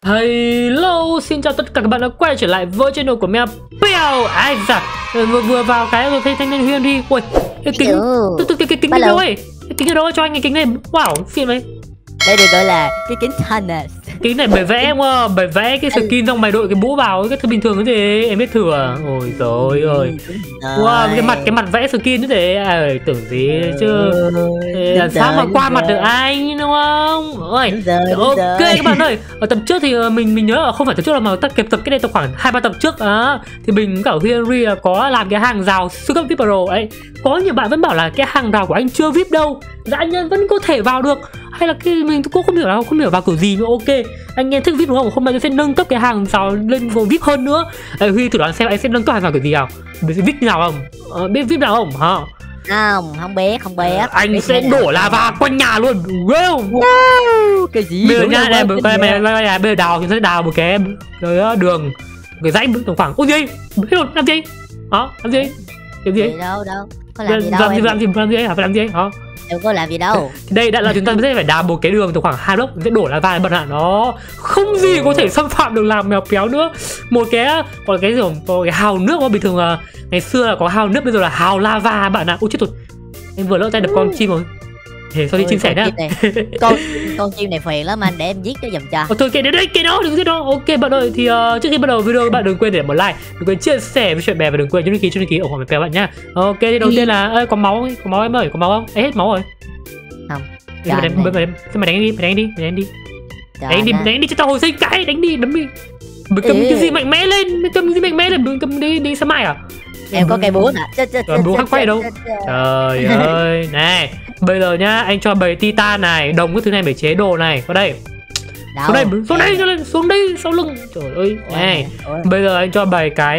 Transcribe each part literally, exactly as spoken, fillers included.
Hello, xin chào tất cả các bạn đã quay trở lại với channel của mèo Pèo. Ai dạ, vừa vừa vào cái rồi thấy thanh niên Huyên đi. Ui, cái kính, tôi tôi cái kính đi đâu ấy? Cái kính ở đâu cho anh cái kính này? Wow, xịn vậy. Đây được gọi là cái kính Thanos. Kính này bởi vẽ em à, bởi vẽ cái skin xong mày đội cái mũ vào cái thứ bình thường cái gì em biết thử à? Ôi trời ơi. Wow, cái mặt cái mặt vẽ skin như thế à, tưởng gì chứ. Làm sao mà qua mặt được anh đúng không? Ôi, ok các bạn ơi. Ở tập trước thì mình mình nhớ là không phải tập trước là mà ta kịp tập cái này tập khoảng hai ba tập trước á, thì mình cả Henry có làm cái hàng rào siêu cấp vê i pê Pro ấy. Có nhiều bạn vẫn bảo là cái hàng rào của anh chưa vê i pê đâu, dã nhân vẫn có thể vào được, hay là cái mình cũng không hiểu là không hiểu vào kiểu gì nữa. Ok, anh em thích vê i pê đúng không? Hôm nay tôi sẽ nâng cấp cái hàng rào lên vê i pê hơn nữa. Ê, Huy thử đoán xem anh sẽ nâng cấp hàng rào kiểu gì nào? Biết vê i pê nào không? Ờ, biết vê i pê nào không? Hả? Không, không biết, không biết. À, anh biết sẽ đổ lava quanh nhà luôn. Wow. Wow, cái gì? Bây giờ nha, đây bây giờ bây giờ đào thì sẽ đào một cái cái đường, cái dãy tầm khoảng. Ôi gì? Biết rồi, làm gì? Hả? Làm gì? Làm gì? Đâu đâu. Có làm gì đâu. Làm gì làm gì làm gì hả? Phải làm gì hả? Đâu có làm gì đâu. Đây đã là chúng ta sẽ phải đào một cái đường từ khoảng hai block sẽ đổ lava bật hạn nó. Không gì có thể xâm phạm được làm mèo Péo nữa. Một cái còn cái gì có cái hào nước mà bình thường là ngày xưa là có hào nước, bây giờ là hào lava bạn ạ. Ôi chết rồi. Em vừa lỡ tay đập con chim rồi. Thế sao đi chia sẻ nhá. Con con chim này phiền lắm anh, để em giết nó giùm cho. Thôi kệ đến đây, kệ đó, đừng giết nó. Ok bạn ơi, thì uh, trước khi bắt đầu video các bạn đừng quên để một like, đừng quên chia sẻ với chuyện bè và đừng quên nhấn đăng ký cho đăng ký ủng hộ mèo Péo bạn nhá. Ok, thì đầu tiên là ơi có máu, có máu em ơi, có máu không? Ê, hết máu rồi. Không. Mày đánh, mày đánh, mày đánh đi, mày đánh đi, mày đánh đi. Đánh đi, đánh đi cho tao hồi sinh cái, đánh đi, đấm đi. Mày cầm cái gì mạnh mẽ lên, mày cầm cái gì mạnh mẽ lên, đừng cầm đi đi sao mai à? Em có cây búa nè. Rồi búa khắc quay đâu? Trời ơi, này, bây giờ nhá, anh cho bầy titan này, đồng cái thứ này để chế đồ này, có đây. Xuống đây, xuống đây, xuống đây, xuống đây, sau lưng. Trời ơi, này, bây giờ anh cho bầy cái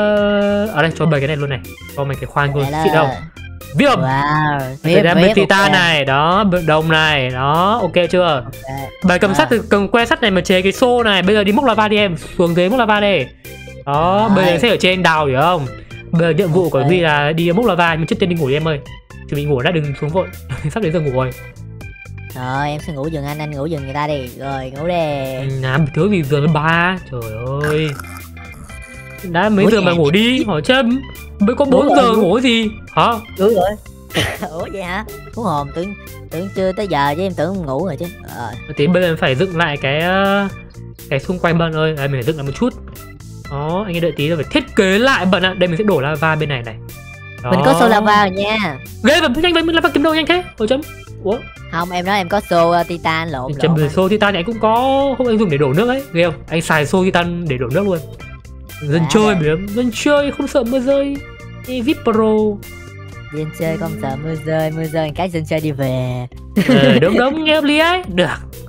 ở đây, cho bầy cái này luôn này, cho mày cái khoan luôn, xịn đâu. Viêm. Wow. Viêm okay. Titan này, đó, đồng này, đó, ok chưa? Okay. Bài cầm sắt thì cầm que sắt này mà chế cái xô này, bây giờ đi múc lava đi em, xuống dưới múc lava đi. Đó, rồi. Bây giờ sẽ ở trên đào hiểu không? Bây giờ nhiệm vụ okay. của Vi là đi múc lava, nhưng trước tiên đi ngủ đi em ơi. Chuẩn bị ngủ đã, đừng xuống vội. Sắp đến giờ ngủ rồi. Rồi, em sẽ ngủ giường anh, anh ngủ giường người ta đi. Rồi, ngủ đi. Anh làm thứ gì giường ba, trời ơi. Đã mấy giờ mà ngủ đi, hỏi châm. Mới có bốn giờ ngủ gì hả? Đúng rồi. Ủa vậy hả? Thú hồn, tưởng tưởng chưa tới giờ chứ em tưởng ngủ rồi chứ. Ờ. Thì bây giờ phải dựng lại cái cái xung quanh bạn ơi, đây mình phải dựng lại một chút. Đó, anh ấy đợi tí rồi phải thiết kế lại bận ạ. Đây mình sẽ đổ lava bên này này. Đó. Mình có xô lava rồi nha. Ghê mà nhanh vậy, mình lava kiếm đâu nhanh thế? Ủa chấm. Ủa? Không, em nói em có xô uh, titan lộn. Chấm rồi xô titan này anh cũng có, không anh dùng để đổ nước ấy, ghê không? Anh xài xô titan để đổ nước luôn. Dân à, chơi biển, dân chơi không sợ mưa rơi. vê i pê Pro. Dân chơi không sợ mưa rơi, mưa rơi cái dân chơi đi về. Ờ, đúng đúng, nghe hợp lý ấy. Được.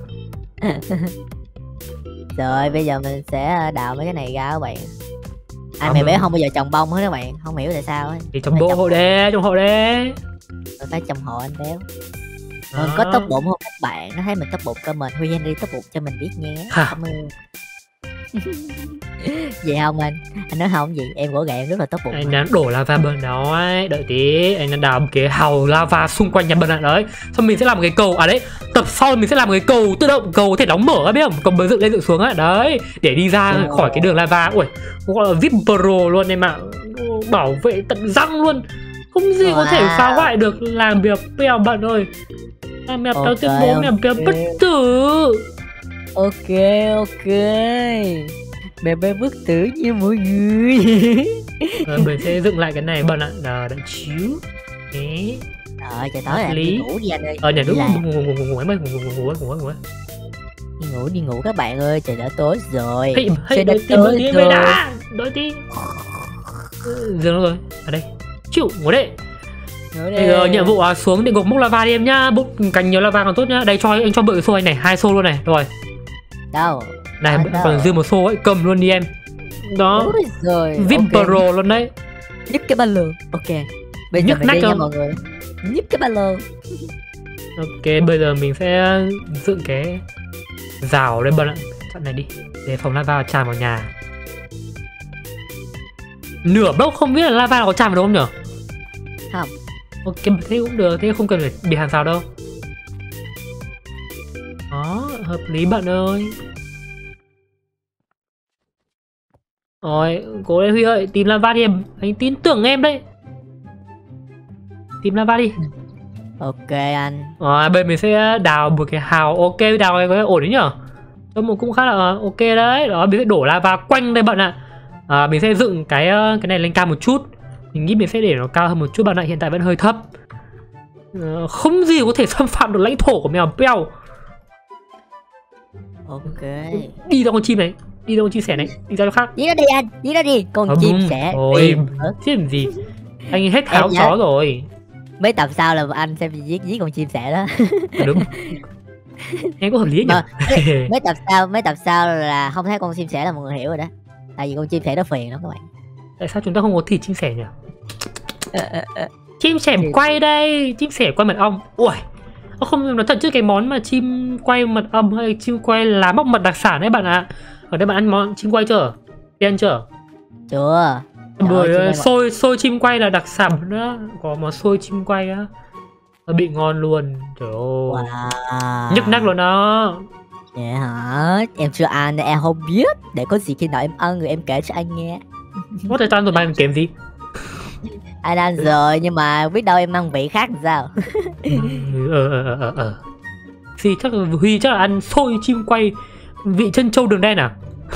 Rồi bây giờ mình sẽ đào mấy cái này ra các bạn. Anh mày bé không bao giờ trồng bông hết các bạn, không hiểu tại sao ấy. Thì trồng bộ hộ đê, trồng hộ đê. Tôi phải trồng hộ anh béo. Hơn có tốt bụng không các bạn, nó thấy mình tốt bụng cơ mình, Huy Henry tốt bụng cho mình biết nhé. Cảm ơn. Vậy không anh? Anh nói không gì, em gỗ gà em rất là tốt bụng. Anh đang đổ lava bên đó ấy, đợi tí, anh đang đào một cái hào lava xung quanh nhà bên này đấy. Xong mình sẽ làm một cái cầu, à đấy, tập sau mình sẽ làm một cái cầu tự động, cầu có thể đóng mở, biết không? Cầu mới dựng lên dựng xuống á, đấy, để đi ra ừ. khỏi cái đường lava. Ui, gọi là vê i pê Pro luôn em ạ, bảo vệ tận răng luôn. Không gì wow. có thể phá hoại được làm việc Péo bạn ơi. Làm mèo Péo tuyên bố mèo Péo bất tử. Ok ok, bé bé bất tử như mọi người. Rồi mình sẽ dựng lại cái này bạn ạ, là đã chiếu. Đấy. Rồi trời tối rồi, đi ngủ đi anh ơi. Ờ nhà đúng, ngủ ngủ ngủ ngủ ngủ em ơi, ngủ ngủ ngủ ngủ ngủ. Đi ngủ đi ngủ các bạn ơi, trời đã tối rồi. Hey, hey, đợi tí đợi tí mày đã, đợi tí. Dừng rồi, ở đây. Chịu ngủ đây. Bây giờ nhiệm vụ à, xuống địa ngục múc lava đi em nhá, múc cành nhiều lava còn tốt nhá. Đây cho anh cho bự xô anh này, hai xô luôn này, rồi. Đâu? Này còn dư một xô ấy, cầm luôn đi em. Đó. Rồi. vê i pê Pro luôn đấy. Nhấc cái ba lô. Ok. Bây giờ mình đi nha mọi người. Nhấc cái ba lô. Ok, bây giờ mình sẽ dựng cái rào đây bật ạ. Chọn này đi, để phòng lava tràn vào nhà. Nửa block không biết là lava có tràn vào đâu không nhở? Không. Ok, thế cũng được, thế không cần phải bị hàng rào đâu. Đó, hợp lý bạn ơi. Rồi, cố lên Huy ơi, tìm lava đi em. Anh tin tưởng em đấy. Tìm lava đi. Ok anh. Rồi, bên mình sẽ đào một cái hào. Ok, đào này có ổn đấy nhở. Cho một cũng khá là ok đấy. Đó, mình sẽ đổ lava quanh đây bạn ạ. À, mình sẽ dựng cái cái này lên cao một chút. Mình nghĩ mình sẽ để nó cao hơn một chút bạn ạ. Hiện tại vẫn hơi thấp. À, không gì có thể xâm phạm được lãnh thổ của mèo Beo. Ok. Đi ra con chim này. Đi ra con chim sẻ này. Đi ra chỗ khác. Đi nó đi anh. Đi nó đi. Con Không, chim sẻ. Ôi, chứ làm gì. Anh hết tháo chó rồi. Mấy tập sau là anh sẽ giết giết con chim sẻ đó. À, đúng. Em có hợp lý nhỉ? Mấy, mấy tập sau mấy tập sau là không thấy con chim sẻ là mọi người hiểu rồi đó. Tại vì con chim sẻ nó phiền lắm các bạn. Tại sao chúng ta không có thịt chim sẻ nhỉ? Chim sẻ quay đây, chim sẻ quay mật ong. Ui, không, nó thật chứ cái món mà chim quay mật ong hay chim quay lá móc mật đặc sản đấy bạn ạ. Ở đây bạn ăn món chim quay chưa? Đi ăn chưa? Chưa. Bởi xôi xôi chim quay là đặc sản đó, có món xôi chim quay á. Nó bị ngon luôn. Trời ơi. Wow. Nhức nách luôn đó. Dạ hả? Em chưa ăn nên em không biết. Để có gì khi nào em ăn rồi em kể cho anh nghe. Có thể cho ăn rồi mà em kèm gì? Anh ăn rồi nhưng mà biết đâu em ăn vị khác làm sao. Ờ ờ ờ ờ ờ. Thì chắc là Huy chắc là ăn xôi chim quay vị chân trâu đường đen à?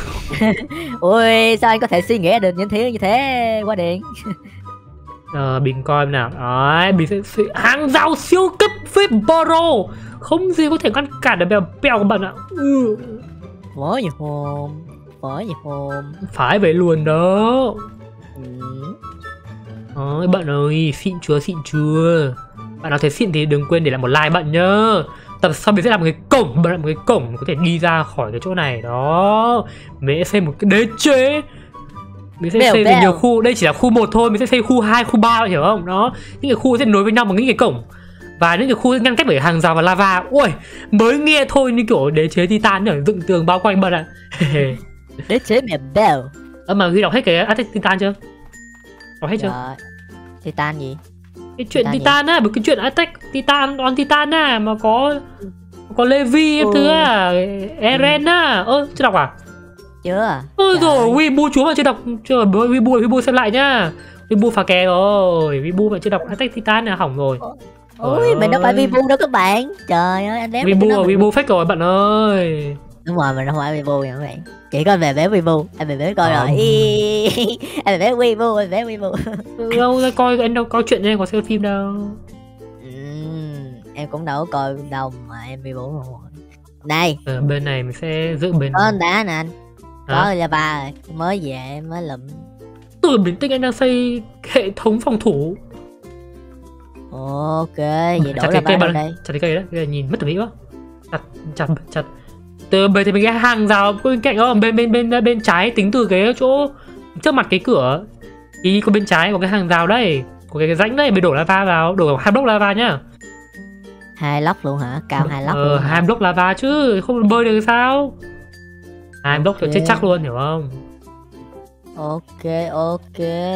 Ui sao anh có thể suy nghĩ được những thứ như thế qua điện. Ờ, mình coi em nào. Đấy, mình sẽ, sẽ hàng rào siêu cấp phép Boro. Không gì có thể ngăn cản được mèo Beo của bạn ạ. Ừ. Phải gì hồn. Phải gì hồn. Phải vậy luôn đó. Ừ. Đấy, bạn ơi, xịn chưa, xịn chưa. Bạn nào thấy xịn thì đừng quên để lại một like bạn nhớ. Tập sau mình sẽ làm một cái cổng, bạn làm một cái cổng có thể đi ra khỏi cái chỗ này đó. Mình sẽ xây một cái đế chế. Mình sẽ bèo xây bèo. nhiều khu, đây chỉ là khu một thôi, mình sẽ xây khu hai, khu ba, hiểu không? Đó, những cái khu sẽ nối với nhau bằng những cái cổng. Và những cái khu ngăn cách bởi hàng rào và lava. Ui, mới nghe thôi như kiểu đế chế Titan ở dựng tường bao quanh bạn ạ. Đế chế mèo bèo. Ơ mà Huy đọc hết cái Attack Titan chưa? Đọc hết chưa? Dạ. Titan gì? Cái chuyện Titan, Titan á, một cái chuyện Attack Titan, on Titan á, mà có có Levi em thứ à, Eren á. Ơ, chưa đọc à? Chưa. Ôi rồi, Weibo chúa mà chưa đọc, chưa Weibo, Weibo xem lại nhá. Weibo phá kè rồi, Weibo mà chưa đọc Attack Titan là hỏng rồi. Ôi, mình đâu phải Weibo đâu các bạn. Trời ơi, anh đéo. Weibo, Weibo fake rồi bạn ơi. Đúng rồi, mình không phải Weibo nha các bạn. Chỉ coi về bé Weibo, anh về bé coi rồi. Anh về bé Weibo, anh bé Weibo. Đâu ra coi, anh đâu coi chuyện đây, có xem phim đâu. Em cũng đâu có coi đâu mà em Weibo rồi. Đây. Ở bên này mình sẽ giữ bên. Có đá nè anh. Có lava rồi, mới về mới lụm. Từ bình tĩnh anh đang xây hệ thống phòng thủ. Ok, vậy đổ lava vào đây. Chặt cái cây đấy, cái nhìn mất thẩm mỹ quá. Chặt, chặt, chặt. Từ bên thì mình cái hàng rào bên cạnh đó, bên bên bên bên trái tính từ cái chỗ trước mặt cái cửa. Ý có bên trái có cái hàng rào đây, có cái, cái rãnh đây, mình đổ lava vào, đổ hai block lava nhá. Hai block luôn hả? Cao hai block. Ờ, luôn hai block lava chứ, không bơi được sao? Hai okay. block thì chết chắc luôn, hiểu không? Ok, ok.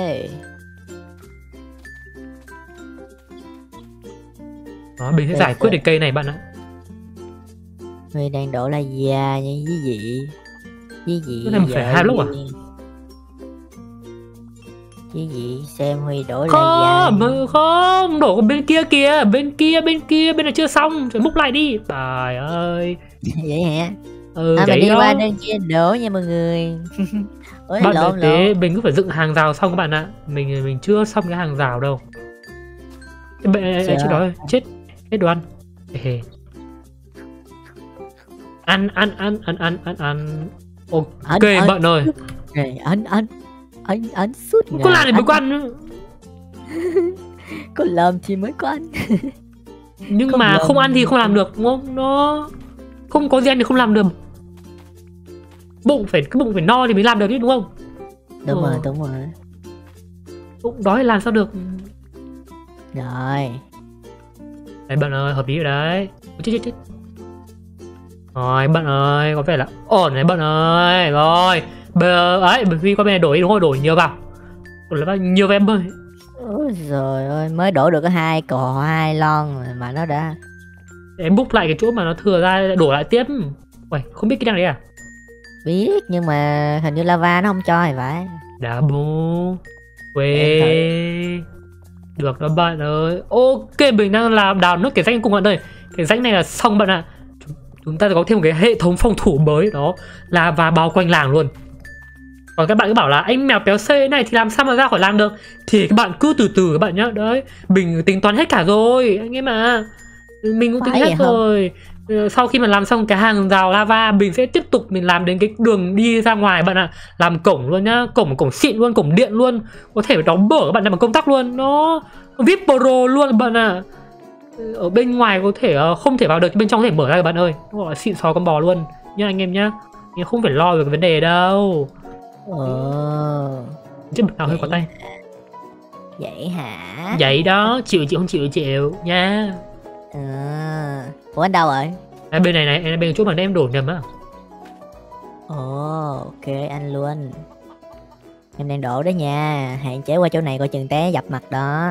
Đó, mình sẽ giải quyết được cây này bạn ạ. Huy đang đổ là da như cái gì? Cái gì? Cái này mình phải hai block à? Cái gì? Xem Huy đổ không, là da. Không, đổ bên kia kìa, bên kia, bên kia, bên này chưa xong, phải múc lại đi. Trời ơi. Vậy hả? Ừ, à, đấy mình đi đó. qua bên kia đổ nha mọi người. Ôi, bạn lộn, thế lộn. mình cứ phải dựng hàng rào xong các bạn ạ. Mình mình chưa xong cái hàng rào đâu. Bên chỗ đó chết hết đồ ăn. Ăn ăn ăn ăn ăn ăn ăn. Ok anh, bạn anh, ơi. Anh anh anh anh suốt ngày. Có làm thì mới có ăn. Có làm thì mới có ăn. Nhưng không mà làm... không ăn thì không làm được đúng không? Nó không có gì ăn thì không làm được. Bụng phải cái bụng phải no thì mới làm được chứ đúng không? Đúng ừ. rồi, đúng rồi. Bụng đói làm sao được. Rồi. Đấy bạn ơi, hợp lý rồi đấy. Chết chết chết. Rồi bạn ơi, có vẻ là ổn đấy bạn ơi. Rồi. Bây giờ ấy, bởi vì qua bên này đổi đúng không? Đổi nhiều vào. Đổi là bao nhiêu em ơi. Ôi trời ơi, mới đổ được có hai cò hai lon rồi mà nó đã. Em book lại cái chỗ mà nó thừa ra đổ lại tiếp. Uầy, không biết cái đang đấy à? Biết nhưng mà hình như lava nó không cho thì phải. Đá bố. Quê. Được đó bạn ơi. Ok, mình đang làm đào nước cái rãnh cùng bạn ơi. Cái rãnh này là xong bạn ạ. Chúng ta có thêm một cái hệ thống phòng thủ mới đó là và bao quanh làng luôn. Còn các bạn cứ bảo là anh mèo béo xê này thì làm sao mà ra khỏi làng được, thì các bạn cứ từ từ các bạn nhá. Đấy, mình tính toán hết cả rồi anh em à. Mình cũng tính hết rồi. Sau khi mà làm xong cái hàng rào lava, mình sẽ tiếp tục mình làm đến cái đường đi ra ngoài bạn ạ. Làm cổng luôn nhá, cổng cổng xịn luôn, cổng điện luôn, có thể đóng mở các bạn làm bằng công tắc luôn. Nó vê i pê Pro luôn bạn ạ. Ở bên ngoài có thể không thể vào được, bên trong có thể mở ra các bạn ơi. Nó gọi là xịn sò con bò luôn nha anh em nhá. Nhưng không phải lo về cái vấn đề đâu. Ờ. Chứ bực nào hơi có tay. Vậy hả? Vậy đó, chịu chịu không chịu chịu nha. Ờ. Ủa anh đâu rồi? À, bên này này, em bên chỗ mà em đổ nhầm á. Ồ, ok anh luôn. Em đang đổ đó nha, hạn chế qua chỗ này coi chừng té dập mặt đó.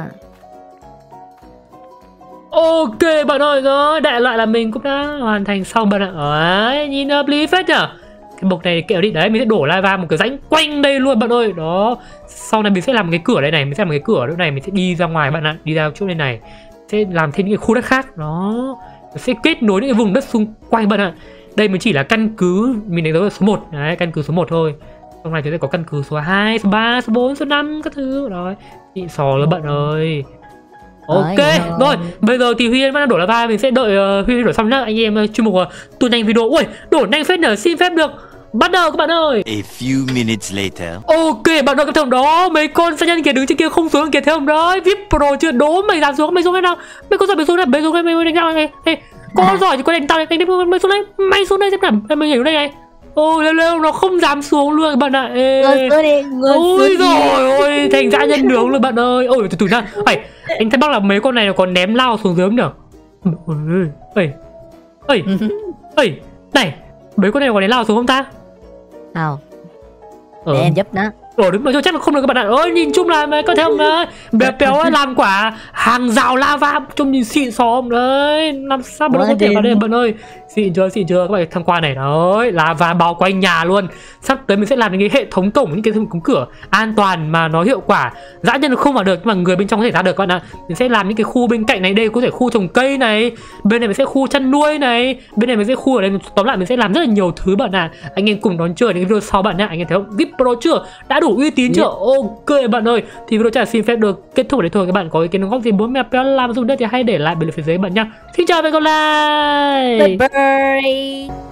Ok bạn ơi, đó, đại loại là mình cũng đã hoàn thành xong bạn ạ. Đấy, nhìn hợp lý phết nhở. Cái bộc này kẹo đi, đấy mình sẽ đổ lava một cái rãnh quanh đây luôn bạn ơi. Đó, sau này mình sẽ làm một cái cửa đây này, mình sẽ làm một cái cửa chỗ này, mình sẽ đi ra ngoài bạn ạ, đi ra chỗ này này, sẽ làm thêm những cái khu đất khác. Đó, mình sẽ kết nối những cái vùng đất xung quanh bạn ạ. Đây mới chỉ là căn cứ, mình đánh dấu là số một, đấy, căn cứ số một thôi. Trong này chúng ta có căn cứ số hai, số ba, số bốn, số năm các thứ. Đó, xịn sò luôn bạn ơi. Ok, rồi. rồi bây giờ thì Huy Yên vẫn đang đổ lava, mình sẽ đợi uh, Huy Yên đổ xong nhá. Anh em uh, chuyên mục uh, tua nhanh video. Ui, đổ nhanh phết nhờ, xin phép được bắt đầu các bạn ơi. A few minutes later. Ok, bạn ơi, cái thằng đó, mấy con sát nhân kia đứng trên kia không xuống kia thấy không? Đấy, vê i pê Pro chưa đố mày dám xuống, mày xuống cái nào? Mày có giỏi mày xuống đây, mày xuống đây, mày đánh nhau này. Ê, có giỏi thì có đánh tao này, đánh mày xuống đây, mày xuống đây xem nào, mày nhảy xuống đây này. Ôi lêu lêu, nó không dám xuống luôn các bạn ạ. Ê. Ôi rồi ôi, thành dã nhân nướng luôn bạn ơi. Ôi từ từ nha. Ây, anh thấy bác là mấy con này nó còn ném lao xuống dưới không nhở? Ây, ây, ây, này, mấy con này còn ném lao xuống không ta? Không. Để ừ. em giúp nó. Ồ đúng rồi, chắc là không được các bạn ạ. Ôi nhìn chung là mấy có thấy không đấy, béo béo làm quả hàng rào lava trông nhìn xịn xò không đấy, làm sao mà nó có thể vào đây bạn ơi. Xịn chưa, xịn chưa các bạn tham quan này. Đấy, lava bao quanh nhà luôn. Sắp tới mình sẽ làm những cái hệ thống cổng, những cái cổng cửa an toàn mà nó hiệu quả. Dã nhân không vào được nhưng mà người bên trong có thể ra được các bạn ạ. Mình sẽ làm những cái khu bên cạnh này, đây có thể khu trồng cây này, bên này mình sẽ khu chăn nuôi này, bên này mình sẽ khu ở đây. Tóm lại mình sẽ làm rất là nhiều thứ bạn ạ. Anh em cùng đón chờ những video sau bạn nhá. Anh em thấy không, vê i pê Pro chưa, đã đủ uy tín chưa? Ok bạn ơi, thì video chắc xin phép được kết thúc ở đây thôi. Các bạn có ý kiến đóng góp gì bố mẹ béo làm dùng đất thì hãy để lại bên phía dưới bạn nhá. Xin chào và hẹn gặp lại. Bye bye.